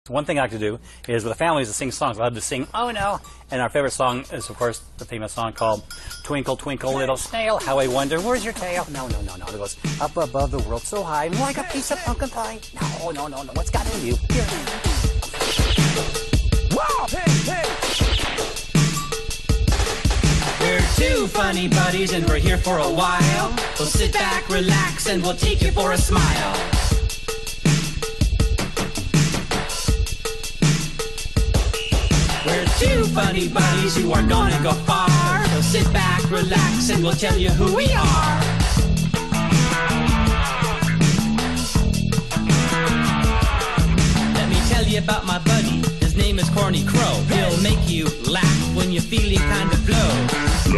One thing I like to do is with the families to sing songs. I love to sing "Oh No," and our favorite song is, of course, the famous song called "Twinkle, Twinkle, Little Snail, How I Wonder Where's Your Tail." No. It goes up above the world so high, like a piece of pumpkin pie. No. What's got in you? Here. Wow, hey. We're two funny buddies and we're here for a while. So sit back, relax, and we'll take you for a smile. We're two funny buddies who are gonna go far. So sit back, relax, and we'll tell you who we are. Let me tell you about my buddy. His name is Corny Crow. He'll make you laugh when you're feeling kind of low.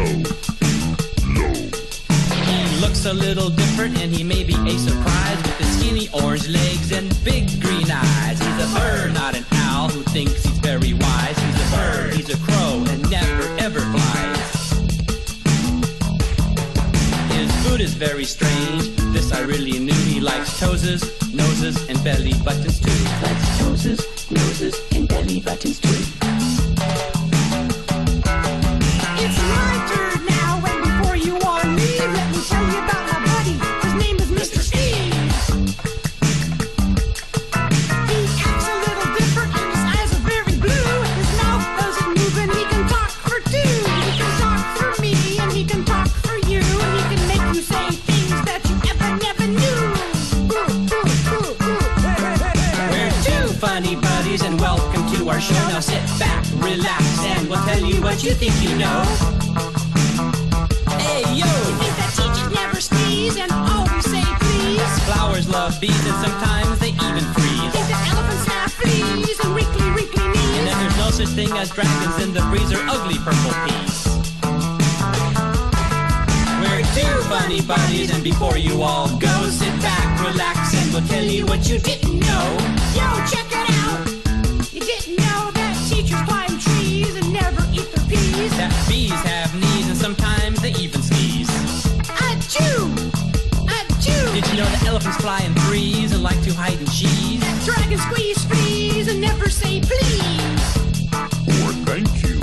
He looks a little different and he may be a surprise with his skinny orange legs and big green eyes. He's a bird, not an owl, who thinks he's very wise. He's a bird, he's a crow, and never ever flies. His food is very strange. This I really knew. He likes toeses, noses, and belly buttons too. Likes toeses, noses, and belly buttons too. It's my turn now, and before you all leave, let me tell you about my buddy. His name is Mr. Steve. He acts a little different, and his eyes are very blue. His mouth doesn't move, and he can talk for two. He can talk for me, and he can talk for you, and he can make you say things that you never knew. We're two funny buddies, and welcome to our show. Now sit back, relax, and we'll tell you what you think you know. Hey, yo! You think that teachers never sneeze and always say please? Flowers love bees, and sometimes they even You freeze. think that elephants have fleas and wrinkly And knees? then there's no such thing as dragons, and the breeze are ugly purple peas. We're two funny buddies, and before you all go, sit back, relax, and we'll tell you what you didn't know. Yo, check it out! You didn't know that teachers climb trees and never eat their peas? That bees have knees, and sometimes they even sneeze. Achoo! Achoo! Did you know that elephants fly in threes and like to hide in cheese? That dragons squeeze fleas and never say please? Or thank you.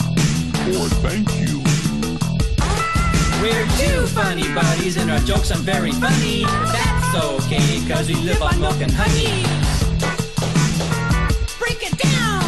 We're two funny buddies, and our jokes are very funny. That's okay, cause we live on milk and honey. Break it down!